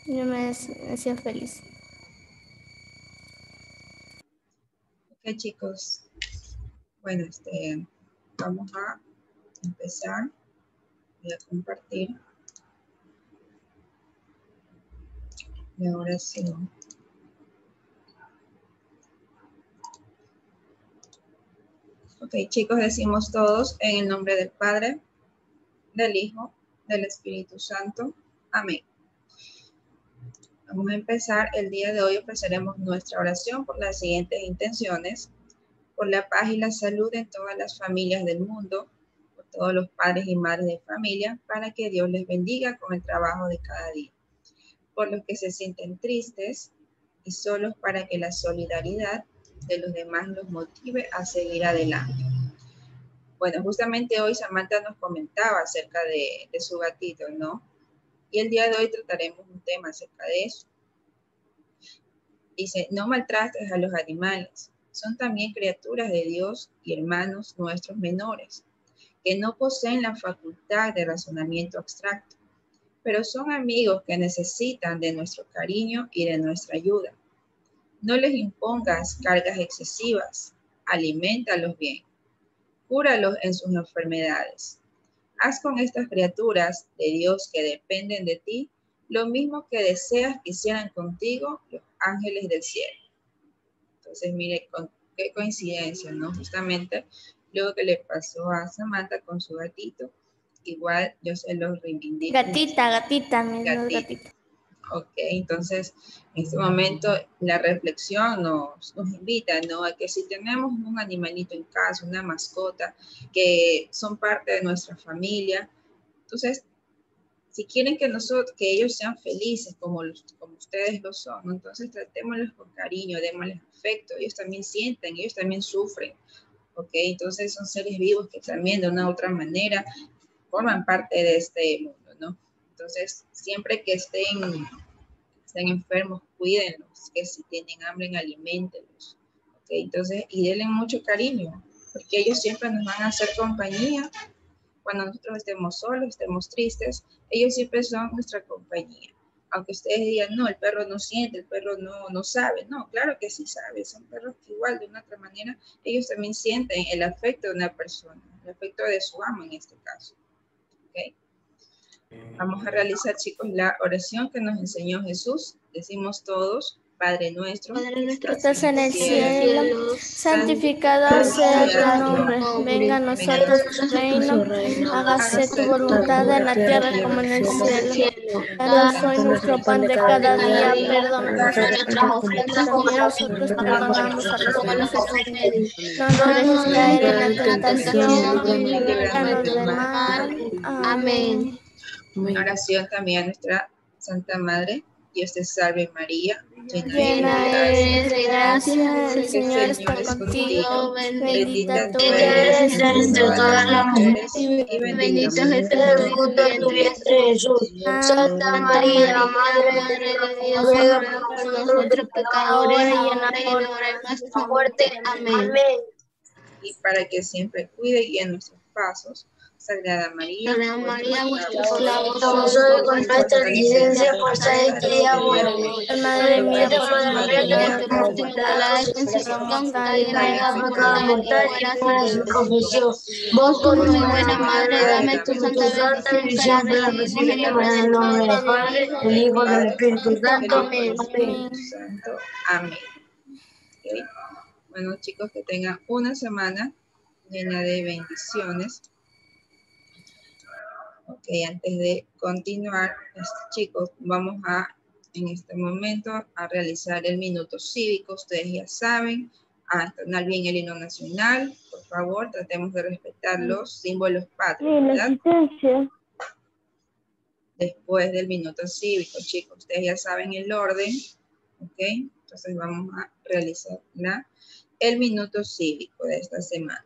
Yo me hacía feliz. Ok, chicos. Bueno, vamos a empezar. Voy a compartir la oración. Ok, chicos, decimos todos en el nombre del Padre, del Hijo, del Espíritu Santo. Amén. Vamos a empezar el día de hoy. Ofreceremos nuestra oración por las siguientes intenciones: por la paz y la salud en todas las familias del mundo, por todos los padres y madres de familia, para que Dios les bendiga con el trabajo de cada día, por los que se sienten tristes y solos, para que la solidaridad de los demás los motive a seguir adelante. Bueno, justamente hoy Samantha nos comentaba acerca de su gatito, ¿no? Y el día de hoy trataremos un tema acerca de eso. Dice: no maltrates a los animales, son también criaturas de Dios y hermanos nuestros menores, que no poseen la facultad de razonamiento abstracto, pero son amigos que necesitan de nuestro cariño y de nuestra ayuda. No les impongas cargas excesivas, aliméntalos bien, cúralos en sus enfermedades. Haz con estas criaturas de Dios que dependen de ti lo mismo que deseas que hicieran contigo los ángeles del cielo. Entonces, mire, qué coincidencia, ¿no? Justamente luego que le pasó a Samantha con su gatito, igual yo se los reivindico. Gatita, mi gatita. Ok, entonces en este momento la reflexión nos invita, ¿no? A que si tenemos un animalito en casa, una mascota, que son parte de nuestra familia, entonces si quieren que ellos sean felices como ustedes lo son, ¿no? Entonces tratémoslos con cariño, démosles afecto. Ellos también sienten, ellos también sufren, ¿ok? Entonces son seres vivos que también de una u otra manera forman parte de este mundo, ¿no? Entonces siempre que estén enfermos, cuídenlos, que si tienen hambre, aliméntenlos, ¿ok? Entonces, y denle mucho cariño, porque ellos siempre nos van a hacer compañía. Cuando nosotros estemos solos, estemos tristes, ellos siempre son nuestra compañía. Aunque ustedes digan, no, el perro no siente, el perro no sabe. No, claro que sí sabe. Son perros que igual, de una otra manera, ellos también sienten el afecto de una persona, el afecto de su amo en este caso. ¿Okay? Vamos a realizar, chicos, la oración que nos enseñó Jesús. Decimos todos: Padre nuestro, que estás en el cielo, santificado sea tu nombre. Venga a nosotros tu reino, hágase tu voluntad en la tierra como en el cielo. Danos hoy nuestro pan de cada día, perdona nuestras ofensas, también nosotros perdonamos a los que nos ofenden. No nos dejes caer en la tentación y líbranos del mal. Amén. Una oración también a nuestra Santa Madre. Dios te salve María, llena eres de gracia, el Señor está contigo, bendita tú eres entre todas las mujeres y bendito es el fruto de tu vientre Jesús. Santa María, Madre de Dios, ruega por nosotros pecadores, ahora y en la hora de nuestra muerte. Amén. Y para que siempre cuide y guíe nuestros pasos, Sagrada María, vuestra soy con nuestra licencia, fuerza de que ella muere. Madre mía, por Madre mía, que por tu pecado mortal y muera sin confesión. Vos, como mi buena madre, dame tu santa bendición para recibirla en el nombre del Padre, del Hijo y del Espíritu Santo. Amén. Amén. Okay. Bueno, chicos, que tengan una semana llena de bendiciones. Ok, antes de continuar, chicos, vamos en este momento a realizar el minuto cívico. Ustedes ya saben, a entonar bien el himno nacional. Por favor, tratemos de respetar los símbolos patrios, ¿verdad? Después del minuto cívico, chicos, ustedes ya saben el orden, ¿ok? Entonces vamos a realizar el minuto cívico de esta semana.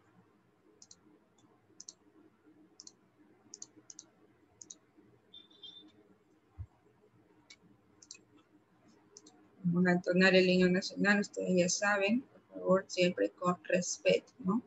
Vamos a entonar el himno nacional, ustedes ya saben, por favor, siempre con respeto, ¿no?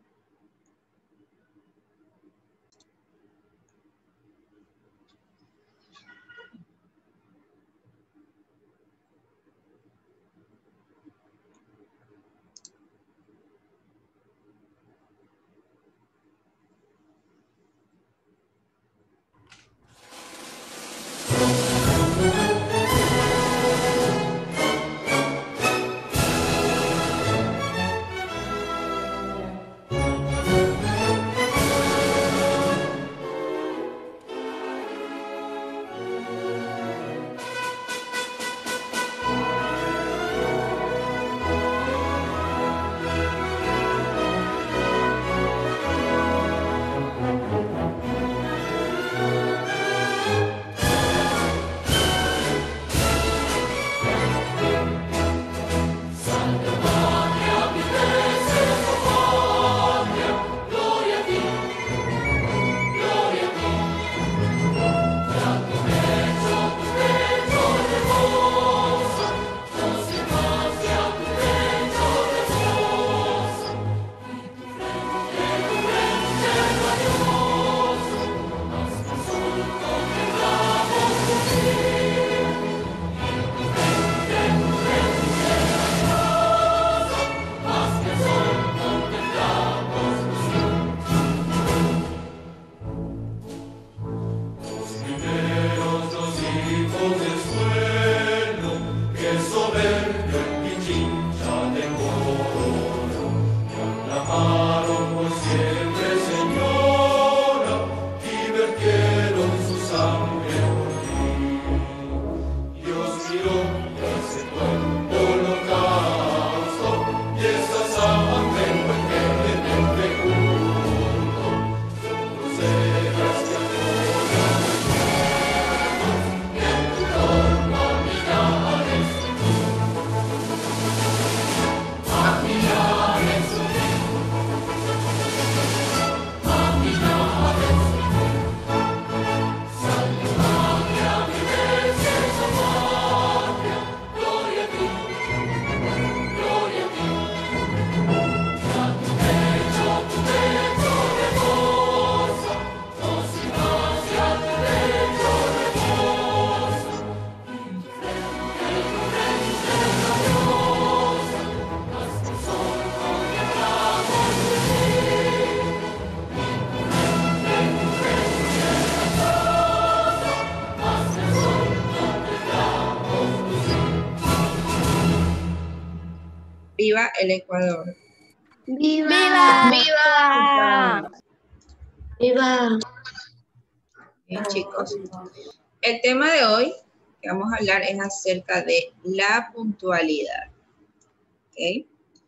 ¡Viva el Ecuador! ¡Viva! ¡Viva! ¡Viva! Bien, chicos. El tema de hoy que vamos a hablar es acerca de la puntualidad. ¿Ok?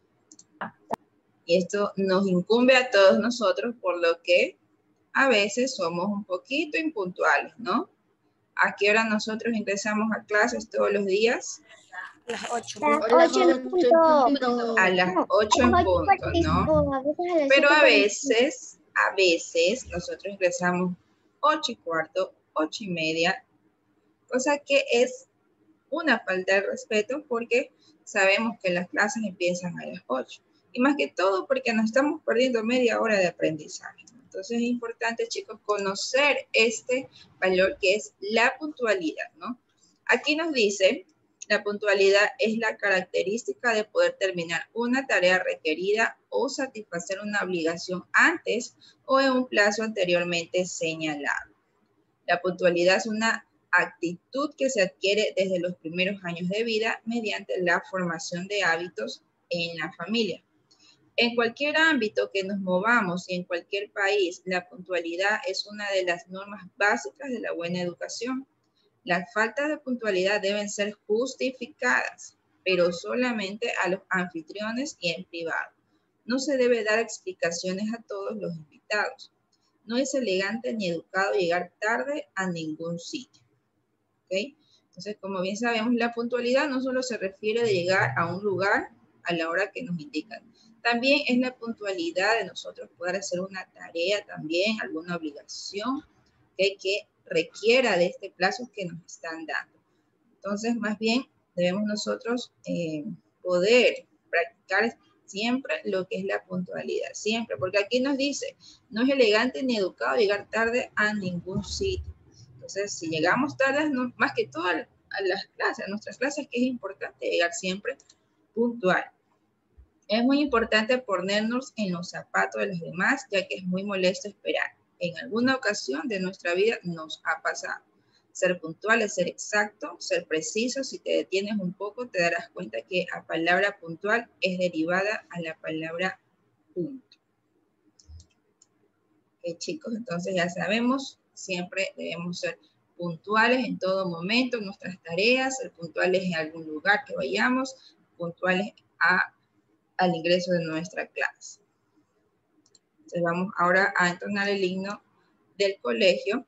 Y esto nos incumbe a todos nosotros, por lo que a veces somos un poquito impuntuales, ¿no? ¿A qué hora nosotros ingresamos a clases todos los días? Las 8. A las 8 en punto, ¿no? Pero a veces nosotros ingresamos 8:15, 8:30, cosa que es una falta de respeto porque sabemos que las clases empiezan a las 8. Y más que todo porque nos estamos perdiendo media hora de aprendizaje. Entonces es importante, chicos, conocer este valor que es la puntualidad, ¿no? Aquí nos dice, la puntualidad es la característica de poder terminar una tarea requerida o satisfacer una obligación antes o en un plazo anteriormente señalado. La puntualidad es una actitud que se adquiere desde los primeros años de vida mediante la formación de hábitos en la familia. En cualquier ámbito que nos movamos y en cualquier país, la puntualidad es una de las normas básicas de la buena educación. Las faltas de puntualidad deben ser justificadas, pero solamente a los anfitriones y en privado. No se debe dar explicaciones a todos los invitados. No es elegante ni educado llegar tarde a ningún sitio. ¿Okay? Entonces, como bien sabemos, la puntualidad no solo se refiere de llegar a un lugar a la hora que nos indican. También es la puntualidad de nosotros poder hacer una tarea también, alguna obligación que requiera de este plazo que nos están dando. Entonces, más bien, debemos nosotros poder practicar siempre lo que es la puntualidad, siempre, porque aquí nos dice, no es elegante ni educado llegar tarde a ningún sitio. Entonces, si llegamos tarde, no, más que todo a las clases, a nuestras clases, que es importante llegar siempre puntual. Es muy importante ponernos en los zapatos de los demás, ya que es muy molesto esperar. En alguna ocasión de nuestra vida nos ha pasado. Ser puntual es ser exacto, ser preciso. Si te detienes un poco, te darás cuenta que la palabra puntual es derivada a la palabra punto. Ok, chicos, entonces ya sabemos, siempre debemos ser puntuales en todo momento, en nuestras tareas, ser puntuales en algún lugar que vayamos, puntuales al ingreso de nuestra clase. Entonces vamos ahora a entonar el himno del colegio.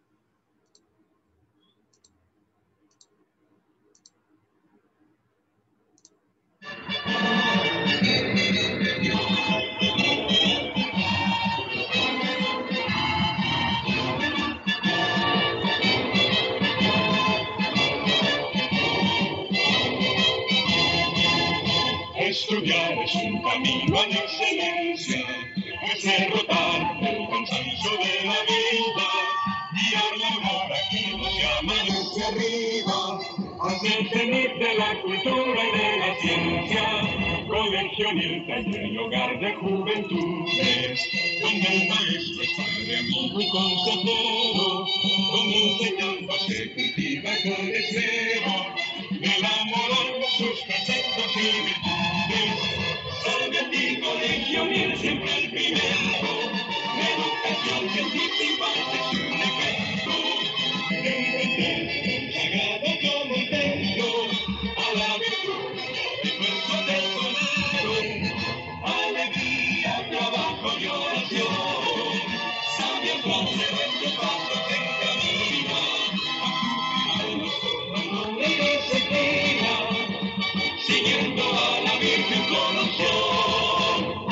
Estudiar es un camino a la excelencia, es derrotar el cansancio de la vida, guiar la aurora que nos llama desde arriba, hacer cenit de la cultura y de la ciencia, colegio Nilka y el hogar de juventudes, donde el maestro es padre, amigo y consejero, donde enseñanza se cultiva con esmero, del amor a sus preceptos y virtudes. Salve a ti, colegio Nil, siempre el primero, la educación científica es un ejemplo, entender consagrado como un templo, a la virtud, esfuerzo personal, alegría, trabajo y oración, sabia clase, nuestros pasos en camino, a tu y disciplina, siguiendo a la Virgen con unción.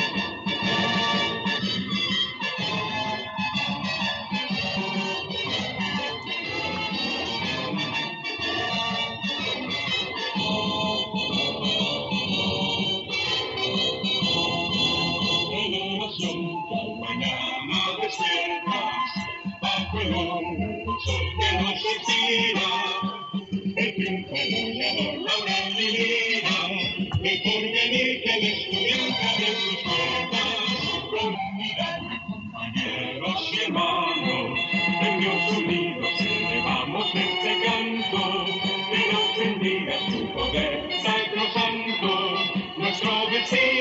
Elevación que al mañana despiertas, bajo el sol que nos inspira, el triunfo goleador, Laura divina, el porvenir que el estudiante abre sus puertas, comunidad de compañeros y hermanos, en Dios unidos elevamos este canto, que nos bendiga su poder sacrosanto, nuestro vecino.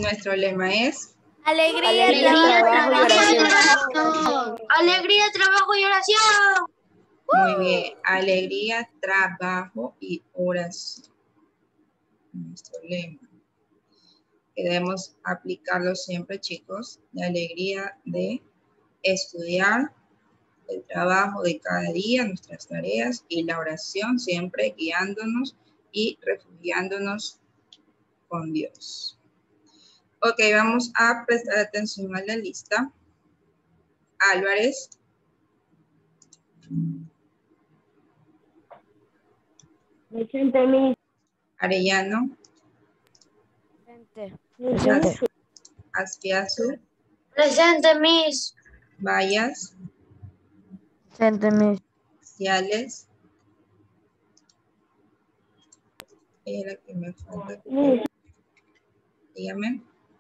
nuestro lema es Alegría, Alegría, trabajo y oración. oración. Alegría, trabajo y oración. muy bien. Alegría, trabajo y oración. Nuestro lema. Que debemos aplicarlo siempre, chicos. La alegría de estudiar, el trabajo de cada día, nuestras tareas y la oración, siempre guiándonos y refugiándonos con Dios. Ok, vamos a prestar atención a la lista. Álvarez. Presente, Miss. Arellano. Presente. Aspiazu. Presente, Miss. Vallas. Presente, Miss. Ciales. Es la que me falta. Dígame.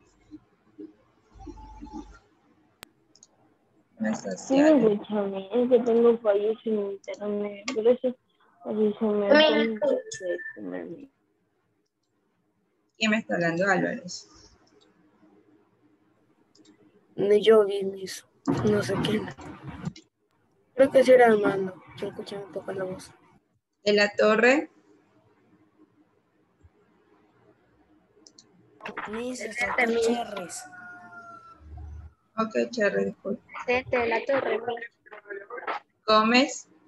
No está Sí, me Ciales. escuchan, es que tengo fallos en internet, por eso avísame. ¿Quién me está hablando? Álvarez. Ni yo vi Miss, no sé quién. Creo que sí era Armando, se escucha un poco la voz. De la Torre. Miss, Cherres. Ok, Cherry, disculpe. Presente, de la Torre. Gómez.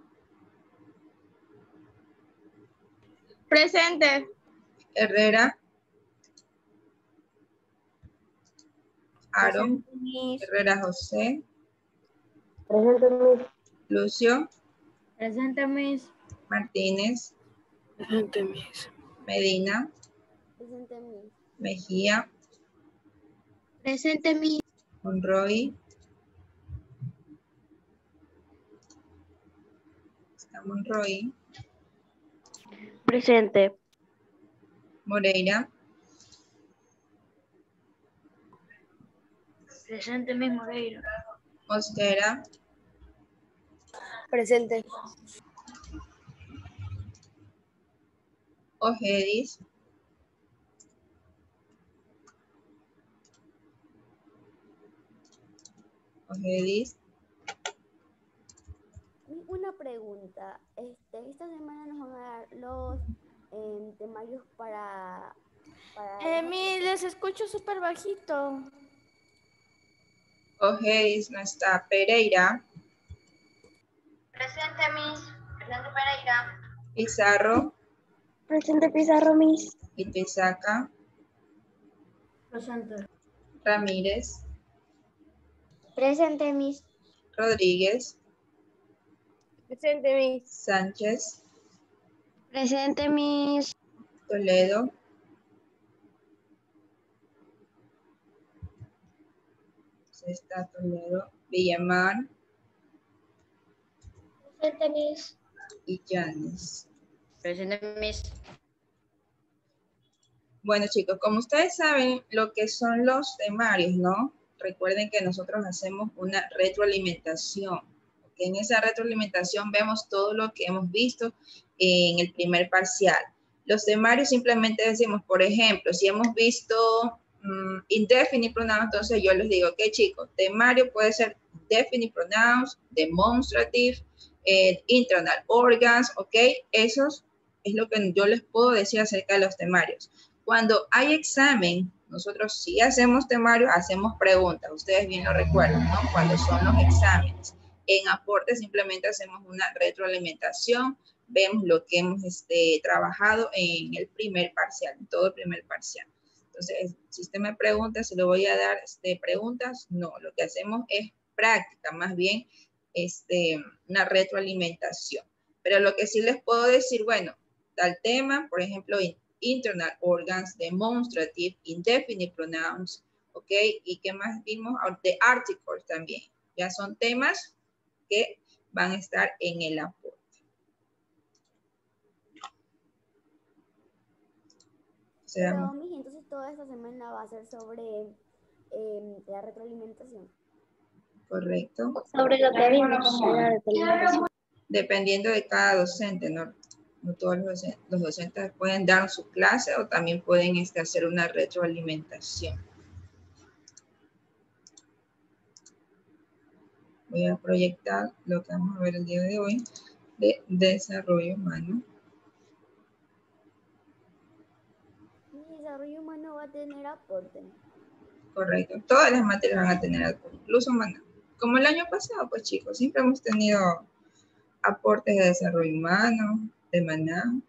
Presente. Herrera. Aro. Presente, Miss. Herrera José. Presente, Miss. Lucio. Presente, Miss. Martínez. Presente, Miss. Medina. Presente, Miss. Mejía. Presente, Miss. Monroy. Está Monroy. Presente. Moreira. Presente, Miss Moreira. Mosquera. Presente. Ojedis. Ojedis. Una pregunta. Esta semana nos van a dar los temarios para Miss, les escucho súper bajito. Ojedis no está. Pereira. Presente, Miss. Presente, Pereira. Pizarro. Presente, Pizarro, Miss. Itizaca. Presente. Ramírez. Presente, Miss. Rodríguez. Presente, Miss. Sánchez. Presente, Miss. Toledo. Está Toledo. Villamar. Presente, Miss. Y Yanis. Presente, Miss. Bueno, chicos, como ustedes saben lo que son los temarios, ¿no? Recuerden que nosotros hacemos una retroalimentación. En esa retroalimentación vemos todo lo que hemos visto en el primer parcial. Los temarios simplemente decimos, por ejemplo, si hemos visto indefinite pronouns, entonces yo les digo, ok, chicos, temario puede ser definite pronouns, demonstrative, internal organs, ok, esos es lo que yo les puedo decir acerca de los temarios. Cuando hay examen, nosotros sí hacemos temario, hacemos preguntas, ustedes bien lo recuerdan, ¿no? Cuando son los exámenes. En aporte simplemente hacemos una retroalimentación, vemos lo que hemos trabajado en el primer parcial, en todo el primer parcial. Entonces, si usted me pregunta si le voy a dar preguntas, no, lo que hacemos es práctica, más bien una retroalimentación. Pero lo que sí les puedo decir, bueno, tal tema, por ejemplo, internal organs, demonstrative, indefinite pronouns, ¿ok? ¿Y qué más vimos? The articles también. Ya son temas que van a estar en el aporte. Pero, Miji, entonces toda esta semana va a ser sobre la retroalimentación. Correcto. Sobre lo que vimos. Dependiendo de cada docente, ¿no? No todos los docentes pueden dar su clase o también pueden hacer una retroalimentación. Voy a proyectar lo que vamos a ver el día de hoy de desarrollo humano. Mi desarrollo humano va a tener aporte. Correcto. Todas las materias van a tener aporte, incluso maná. Como el año pasado, pues chicos, siempre hemos tenido aportes de desarrollo humano, de maná.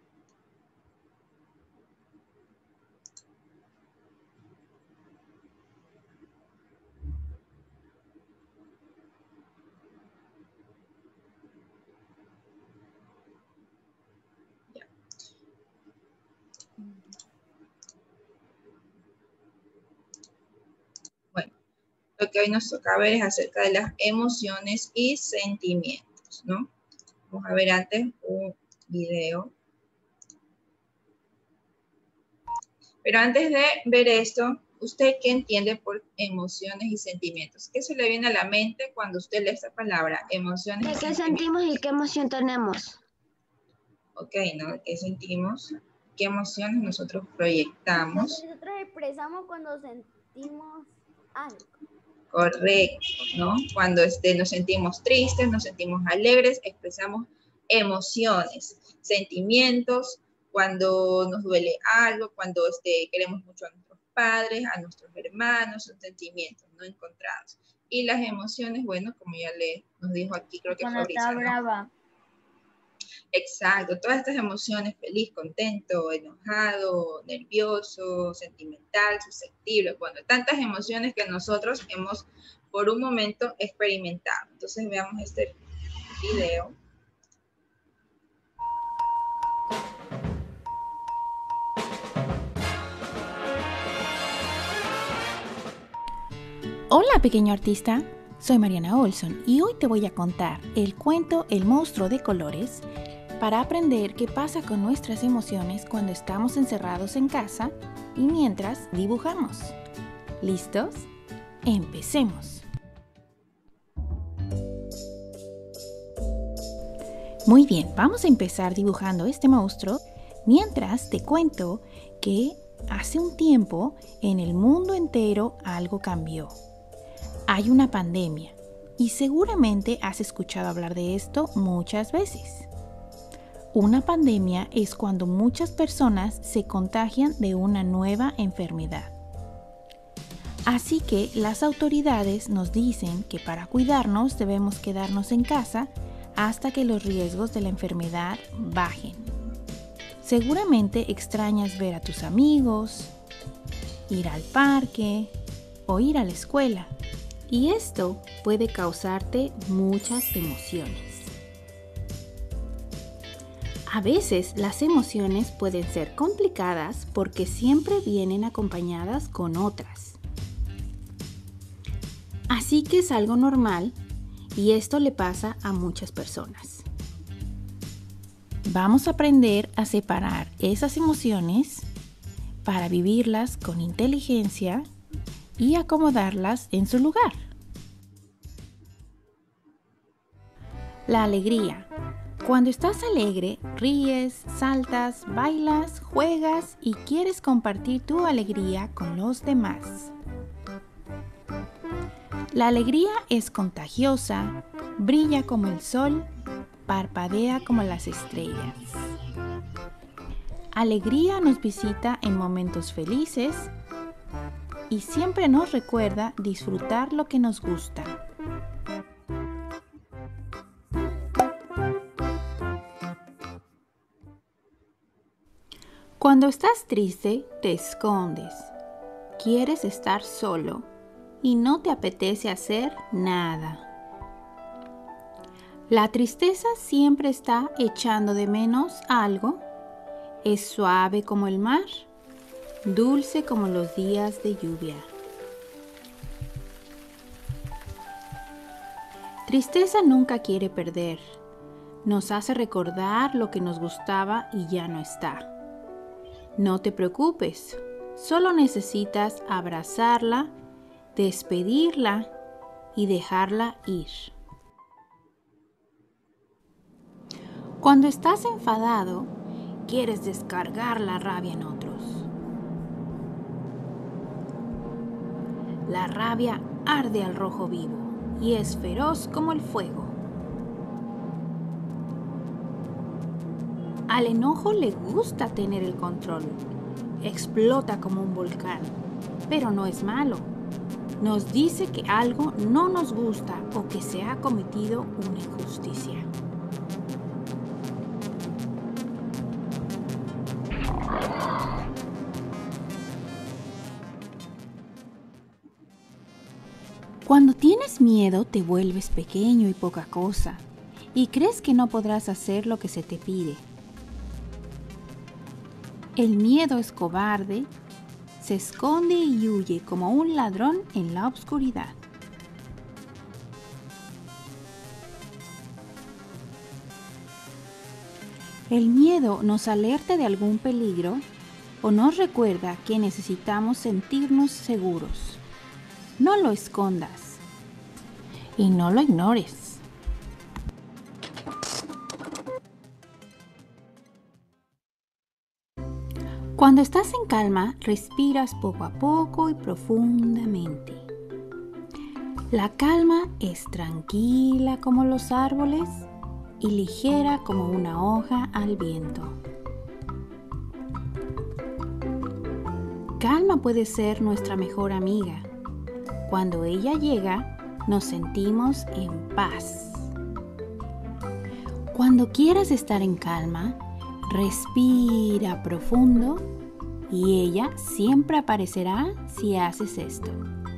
Ya. Bueno, lo que hoy nos toca ver es acerca de las emociones y sentimientos, ¿no? Vamos a ver antes un video. Pero antes de ver esto, ¿usted qué entiende por emociones y sentimientos? ¿Qué se le viene a la mente cuando usted lee esta palabra, emociones y ¿De qué sentimientos? sentimos y qué emoción tenemos? Ok, ¿no? ¿Qué sentimos? ¿Qué emociones nosotros proyectamos? Nosotros expresamos cuando sentimos algo. Correcto, ¿no? Cuando nos sentimos tristes, nos sentimos alegres, expresamos emociones, sentimientos, cuando nos duele algo, cuando queremos mucho a nuestros padres, a nuestros hermanos, son sentimientos no encontrados. Y las emociones, bueno, como ya nos dijo aquí, creo que Cuando Fabricia, está ¿no? brava. Exacto, todas estas emociones, feliz, contento, enojado, nervioso, sentimental, susceptible, bueno, tantas emociones que nosotros hemos por un momento experimentado. Entonces veamos este video. Hola pequeño artista, soy Mariana Olson y hoy te voy a contar el cuento El monstruo de colores para aprender qué pasa con nuestras emociones cuando estamos encerrados en casa y mientras dibujamos. ¿Listos? Empecemos. Muy bien, vamos a empezar dibujando este monstruo mientras te cuento que hace un tiempo en el mundo entero algo cambió. Hay una pandemia y seguramente has escuchado hablar de esto muchas veces. Una pandemia es cuando muchas personas se contagian de una nueva enfermedad. Así que las autoridades nos dicen que para cuidarnos debemos quedarnos en casa hasta que los riesgos de la enfermedad bajen. Seguramente extrañas ver a tus amigos, ir al parque o ir a la escuela. Y esto puede causarte muchas emociones. A veces las emociones pueden ser complicadas porque siempre vienen acompañadas con otras. Así que es algo normal y esto le pasa a muchas personas. Vamos a aprender a separar esas emociones para vivirlas con inteligencia y acomodarlas en su lugar. La alegría. Cuando estás alegre, ríes, saltas, bailas, juegas y quieres compartir tu alegría con los demás. La alegría es contagiosa, brilla como el sol, parpadea como las estrellas. Alegría nos visita en momentos felices y siempre nos recuerda disfrutar lo que nos gusta. Cuando estás triste, te escondes. Quieres estar solo y no te apetece hacer nada. La tristeza siempre está echando de menos algo. Es suave como el mar, dulce como los días de lluvia. Tristeza nunca quiere perder. Nos hace recordar lo que nos gustaba y ya no está. No te preocupes, solo necesitas abrazarla, despedirla y dejarla ir. Cuando estás enfadado, quieres descargar la rabia en otros. La rabia arde al rojo vivo y es feroz como el fuego. Al enojo le gusta tener el control. Explota como un volcán, pero no es malo. Nos dice que algo no nos gusta o que se ha cometido una injusticia. Cuando tienes miedo te vuelves pequeño y poca cosa y crees que no podrás hacer lo que se te pide. El miedo es cobarde, se esconde y huye como un ladrón en la oscuridad. El miedo nos alerta de algún peligro o nos recuerda que necesitamos sentirnos seguros. No lo escondas y no lo ignores. Cuando estás en calma, respiras poco a poco y profundamente. La calma es tranquila como los árboles y ligera como una hoja al viento. Calma puede ser nuestra mejor amiga. Cuando ella llega, nos sentimos en paz. Cuando quieras estar en calma, respira profundo y ella siempre aparecerá si haces esto.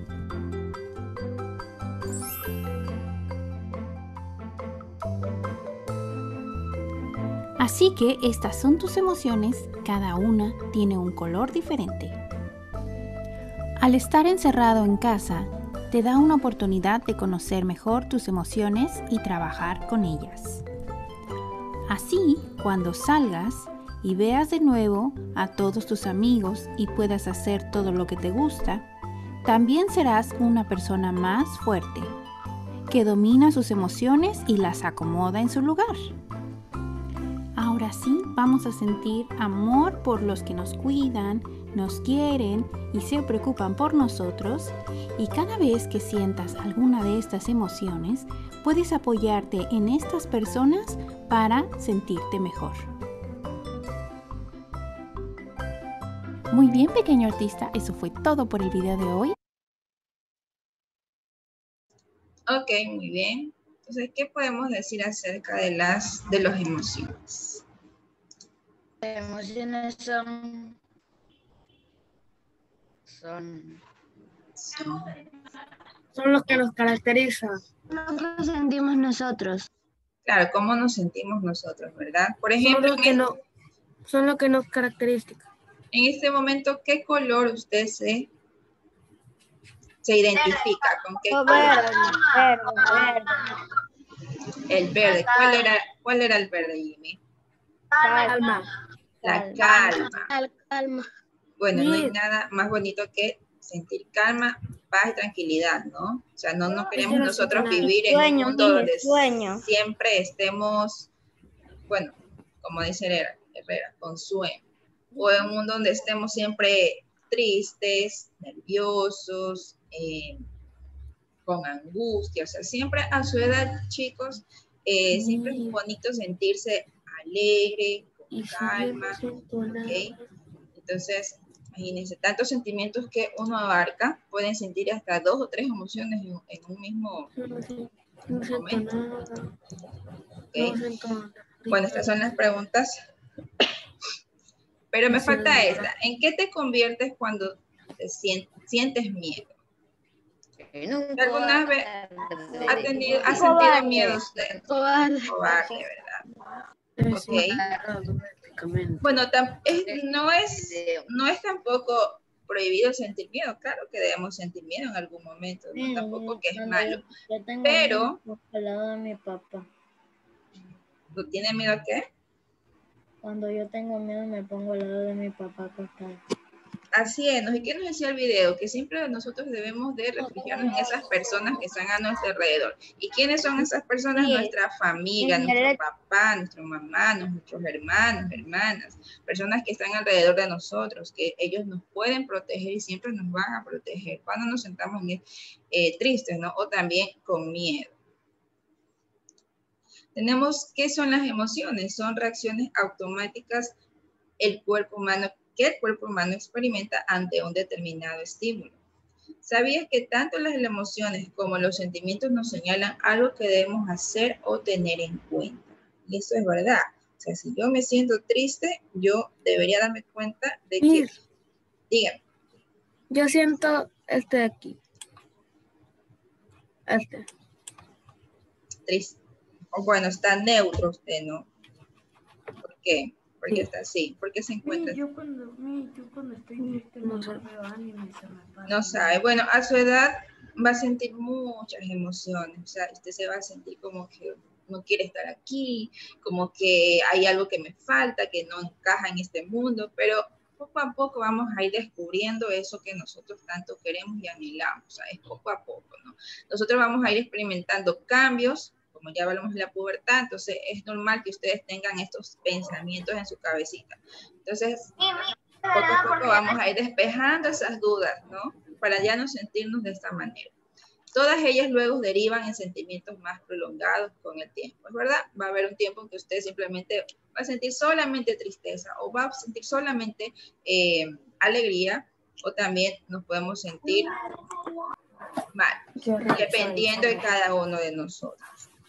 Así que estas son tus emociones, cada una tiene un color diferente. Al estar encerrado en casa, te da una oportunidad de conocer mejor tus emociones y trabajar con ellas. Así, cuando salgas y veas de nuevo a todos tus amigos y puedas hacer todo lo que te gusta, también serás una persona más fuerte, que domina sus emociones y las acomoda en su lugar. Ahora sí, vamos a sentir amor por los que nos cuidan, nos quieren y se preocupan por nosotros, y cada vez que sientas alguna de estas emociones, puedes apoyarte en estas personas para sentirte mejor. Muy bien, pequeño artista, eso fue todo por el video de hoy. Ok, muy bien. Entonces, ¿qué podemos decir acerca de las emociones? Las emociones son lo que nos caracteriza. Lo que sentimos nosotros. Claro, cómo nos sentimos nosotros, ¿verdad? Por ejemplo, Son lo que nos caracteriza. en este momento, ¿qué color usted se identifica? ¿Con qué color? Verde. El verde. ¿Cuál era el verde, Jimmy? Calma. La calma. Calma. Bueno, no hay nada más bonito que sentir calma, paz y tranquilidad, ¿no? O sea, no queremos nosotros vivir en un mundo donde siempre estemos, bueno, como dice Herrera, con sueño. O en un mundo donde estemos siempre tristes, nerviosos, con angustia. O sea, siempre a su edad, chicos, siempre es bonito sentirse alegre, con calma, ¿ok? Entonces, imagínense, tantos sentimientos que uno abarca, pueden sentir hasta 2 o 3 emociones en un mismo momento. ¿Okay? Bueno, estas son las preguntas. Pero me falta esta. ¿En qué te conviertes cuando te sientes miedo? ¿Alguna vez ha sentido miedo usted? Cobarde, ¿verdad? Ok. Bueno, no es tampoco prohibido sentir miedo. Claro que debemos sentir miedo en algún momento, ¿no? Tampoco que es malo. Pero, al lado de mi papá. ¿tú tienes miedo a qué? Cuando yo tengo miedo me pongo al lado de mi papá acostado. Así es, ¿no? ¿Y qué nos decía el video? Que siempre nosotros debemos de refugiarnos en esas personas que están a nuestro alrededor. ¿Y quiénes son esas personas? Sí. Nuestra familia, nuestro papá, nuestra mamá, nuestros hermanos, hermanas, personas que están alrededor de nosotros, que ellos nos pueden proteger y siempre nos van a proteger cuando nos sentamos tristes, ¿no? O también con miedo. Tenemos, ¿qué son las emociones? Son reacciones automáticas que el cuerpo humano experimenta ante un determinado estímulo. ¿Sabías que tanto las emociones como los sentimientos nos señalan algo que debemos hacer o tener en cuenta? Y eso es verdad. O sea, si yo me siento triste, yo debería darme cuenta de que... Dígame. Yo siento de aquí. Triste. O bueno, está neutro usted, ¿no? ¿Por qué? ¿Por qué está así? ¿Por qué se encuentra? Yo cuando estoy triste no veo ánimo y se me pasa. No sabe. Bueno, a su edad va a sentir muchas emociones. O sea, usted se va a sentir como que no quiere estar aquí, como que hay algo que me falta, que no encaja en este mundo, pero poco a poco vamos a ir descubriendo eso que nosotros tanto queremos y anhelamos. O sea, es poco a poco, ¿no? Nosotros vamos a ir experimentando cambios, como ya hablamos de la pubertad, entonces es normal que ustedes tengan estos pensamientos en su cabecita. Entonces, poco a poco vamos a ir despejando esas dudas, ¿no? Para ya no sentirnos de esta manera. Todas ellas luego derivan en sentimientos más prolongados con el tiempo, ¿es verdad? Va a haber un tiempo en que usted simplemente va a sentir solamente tristeza o va a sentir solamente alegría, o también nos podemos sentir mal, dependiendo de cada uno de nosotros.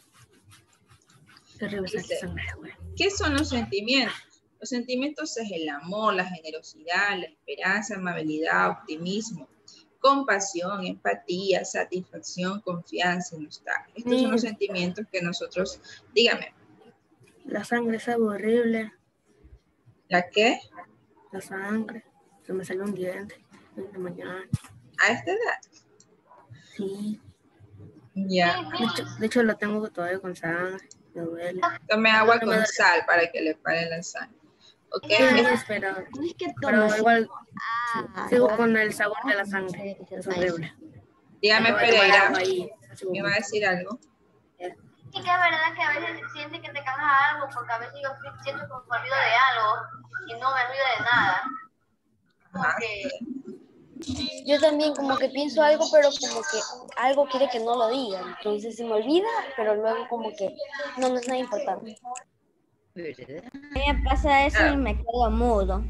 ¿Qué son los sentimientos? Los sentimientos es el amor, la generosidad, la esperanza, amabilidad, optimismo, compasión, empatía, satisfacción, confianza y nostalgia. Estos son los sentimientos que nosotros, dígame. La sangre es algo horrible. ¿La qué? La sangre. Se me sale un diente en la mañana. ¿A esta edad? Sí. Ya. De hecho lo tengo todavía con sangre. Me duele. Tome agua con sal para que le pare la sangre. ¿Ok? Pero igual sigo con el sabor de la sangre. Es horrible. Dígame, Pereira, ¿me va a decir algo? Sí, que es verdad que a veces sientes que te cansas algo, porque a veces yo siento que me olvido de algo y no me olvido de nada. Como que... Yo también como que pienso algo, pero como que algo quiere que no lo diga. Entonces se me olvida, pero luego como que no es nada importante. A mí me pasa eso y me quedo mudo.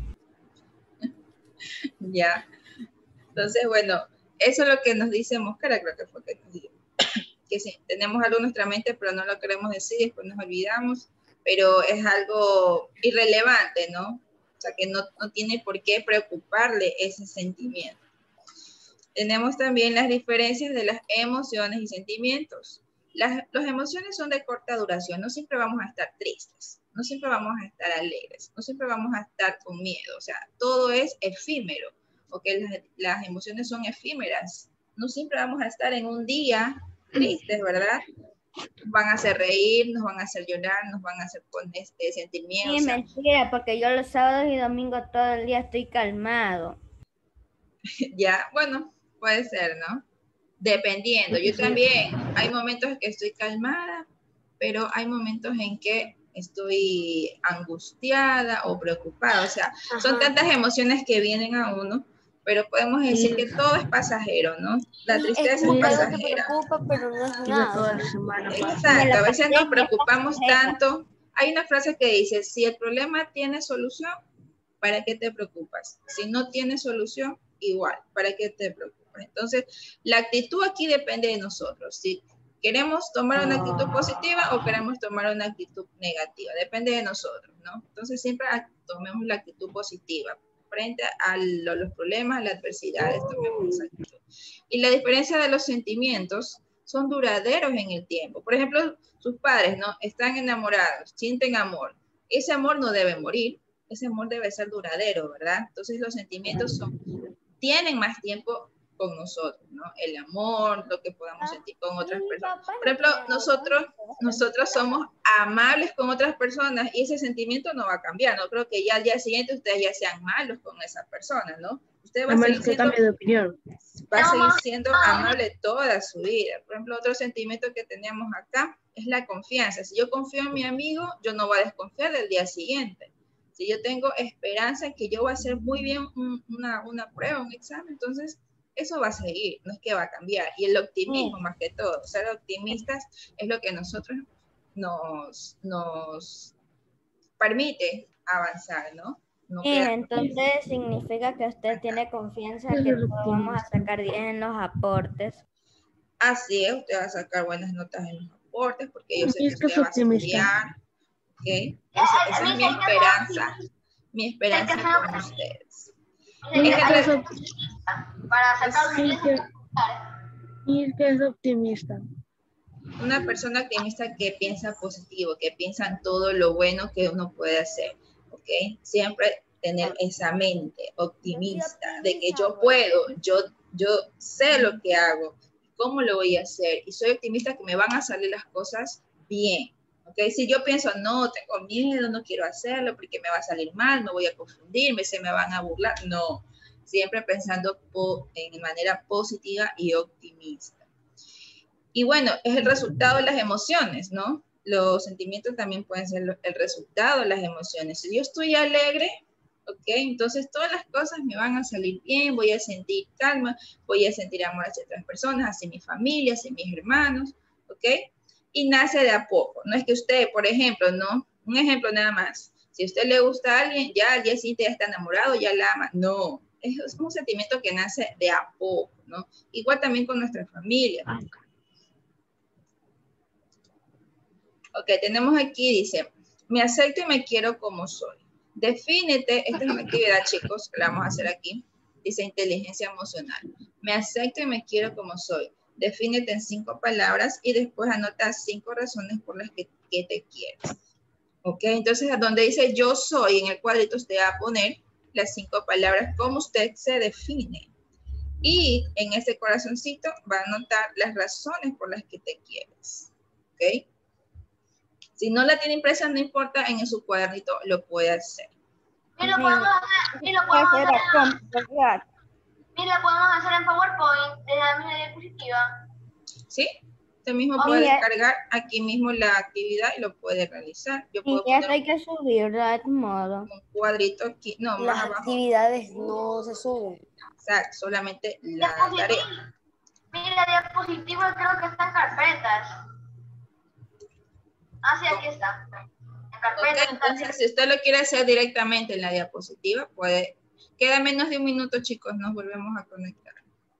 Ya. Entonces, bueno, eso es lo que nos dice Moscara, creo que fue que nos dijo. Que sí, tenemos algo en nuestra mente, pero no lo queremos decir, después nos olvidamos, pero es algo irrelevante, ¿no? O sea, que no tiene por qué preocuparle ese sentimiento. Tenemos también las diferencias de las emociones y sentimientos. Las emociones son de corta duración, no siempre vamos a estar tristes, no siempre vamos a estar alegres, no siempre vamos a estar con miedo, o sea, todo es efímero, porque las emociones son efímeras, no siempre vamos a estar en un día tristes, ¿verdad? Nos van a hacer reír, nos van a hacer llorar, nos van a hacer sentir miedo. Sí, o sea, mentira, porque yo los sábados y domingos todo el día estoy calmado. Ya, bueno, puede ser, ¿no? Dependiendo, yo también, hay momentos en que estoy calmada, pero hay momentos en que estoy angustiada o preocupada, o sea, son tantas emociones que vienen a uno, pero podemos decir que todo es pasajero, ¿no? La tristeza es pasajera. Preocupa, pero no es nada. Exacto, a veces nos preocupamos tanto. Hay una frase que dice, si el problema tiene solución, ¿para qué te preocupas? Si no tiene solución, igual, ¿para qué te preocupas? Entonces, la actitud aquí depende de nosotros. Si queremos tomar una actitud positiva o queremos tomar una actitud negativa, depende de nosotros, ¿no? Entonces, siempre tomemos la actitud positiva. Frente a los problemas, a las adversidades, tomemos esa actitud. Y la diferencia de los sentimientos son duraderos en el tiempo. Por ejemplo, sus padres, ¿no? Están enamorados, sienten amor. Ese amor no debe morir, ese amor debe ser duradero, ¿verdad? Entonces los sentimientos tienen más tiempo con nosotros, ¿no? El amor, lo que podamos sentir con otras personas. Por ejemplo, nosotros somos amables con otras personas y ese sentimiento no va a cambiar, ¿no? Creo que ya al día siguiente ustedes ya sean malos con esa persona, ¿no? Usted va a seguir siendo, va a seguir siendo amable toda su vida. Por ejemplo, otro sentimiento que tenemos acá es la confianza. Si yo confío en mi amigo, yo no voy a desconfiar del día siguiente. Si yo tengo esperanza en que yo voy a hacer muy bien una prueba, un examen, entonces eso va a seguir, no es que va a cambiar. Y el optimismo más que todo, ser optimistas es lo que nosotros nos permite avanzar, ¿no? Y entonces significa que usted tiene confianza que todos vamos a sacar bien en los aportes. Así es, usted va a sacar buenas notas en los aportes porque yo sé que usted va a estudiar. ¿Okay? Esa es mi esperanza con ustedes. Para sacar ¿Y es que es optimista? Una persona optimista que piensa positivo, que piensa en todo lo bueno que uno puede hacer. ¿Okay? Siempre tener esa mente optimista de que yo puedo, yo sé lo que hago, cómo lo voy a hacer y soy optimista que me van a salir las cosas bien. ¿Okay? Si yo pienso, no, tengo miedo, no quiero hacerlo porque me va a salir mal, me voy a confundirme, se me van a burlar. No, siempre pensando en manera positiva y optimista. Y bueno, es el resultado de las emociones, ¿no? Los sentimientos también pueden ser el resultado de las emociones. Si yo estoy alegre, ¿ok? Entonces todas las cosas me van a salir bien, voy a sentir calma, voy a sentir amor hacia otras personas, hacia mi familia, hacia mis hermanos, ¿ok? Y nace de a poco. No es que usted, por ejemplo, ¿no? Un ejemplo nada más. Si a usted le gusta a alguien, ya al día siguiente ya está enamorado, ya la ama. No, es un sentimiento que nace de a poco, ¿no? Igual también con nuestra familia. Ok, tenemos aquí, dice, me acepto y me quiero como soy. Defínete, esta es una actividad, chicos, que la vamos a hacer aquí. Dice inteligencia emocional. Me acepto y me quiero como soy. Defínete en 5 palabras y después anota 5 razones por las que te quieres. Ok, entonces donde dice yo soy, en el cuadrito usted va a poner las 5 palabras como usted se define. Y en ese corazoncito va a anotar las razones por las que te quieres. Ok. Si no la tiene impresa, no importa, en su cuadernito lo puede hacer. Y lo podemos hacer en PowerPoint, en la misma diapositiva. ¿Sí? Usted mismo puede descargar aquí mismo la actividad y lo puede realizar. Yo puedo poner hay que subirla de modo. Un cuadrito aquí, no, las más abajo. Actividades no se suben. Exacto, solamente la tarea. Mira, la diapositiva creo que está en carpetas. Ah, sí, aquí está. En carpetas. Okay, entonces, si usted lo quiere hacer directamente en la diapositiva, puede. Queda menos de un minuto, chicos, nos volvemos a conectar.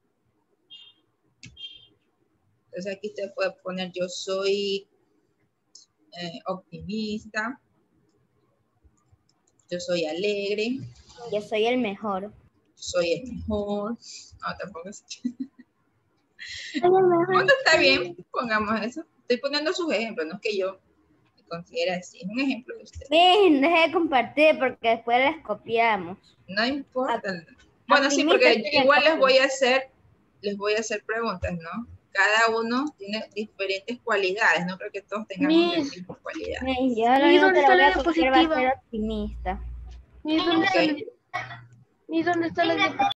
Entonces aquí usted puede poner yo soy optimista. Yo soy alegre. Yo soy el mejor. Soy el mejor. No, tampoco es. Bueno, está bien, pongamos eso. Estoy poniendo sus ejemplos, no es que yo me considere así. Es un ejemplo de usted. Bien, deje de compartir porque después las copiamos. No importa. Bueno, sí, porque igual les voy a hacer preguntas, ¿no? Cada uno tiene diferentes cualidades, no creo que todos tengamos las mismas cualidades. Yo ¿dónde está la diapositiva? Optimista. ¿Dónde está la diapositiva?